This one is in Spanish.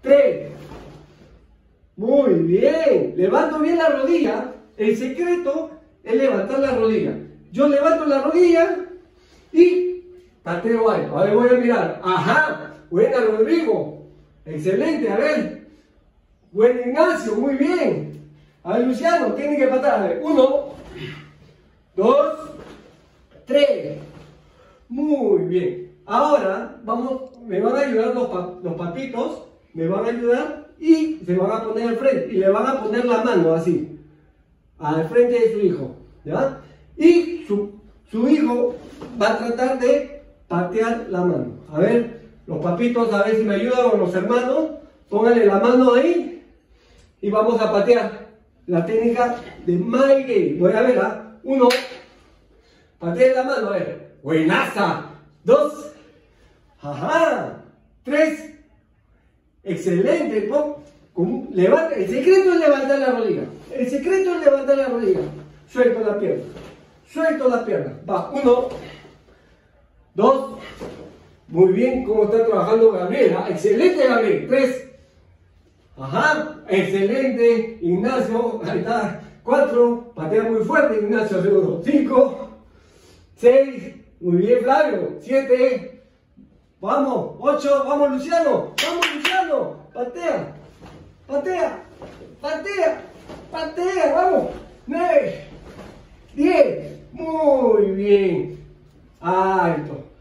3. Muy bien. Levanto bien la rodilla. El secreto es levantar la rodilla. Yo levanto la rodilla y pateo alto. A ver, voy a mirar. Ajá. Buena, Rodrigo. Excelente. A ver. Buen Ignacio. Muy bien. A ver, Luciano. Tiene que patar. A ver. 1, 2, 3. Muy bien. Ahora me van a ayudar los papitos. Me van a ayudar y se van a poner al frente. Y le van a poner la mano así. Al frente de su hijo. ¿Ya? Y su hijo va a tratar de patear la mano. A ver, los papitos, a ver si me ayudan, o los hermanos. Pónganle la mano ahí y vamos a patear. La técnica de Maire. Voy a ver, ¿ah? 1. Pateen la mano, a ver. Buenaza. 2. Ajá. 3. Excelente. Levanta. El secreto es levantar la rodilla. El secreto es levantar la rodilla. Suelto la pierna. Suelto la pierna. Va. 1. 2. Muy bien. ¿Cómo está trabajando Gabriel? Excelente, Gabriel. 3. Ajá. Excelente. Ignacio. Ahí está. 4. Patea muy fuerte. Ignacio, seguro. 5. 6. Muy bien, Flavio. 7. Vamos. 8. Vamos, Luciano. Vamos, Luciano. Patea. Patea. Patea. Patea. Vamos. 9. 10. Muy bien. Alto.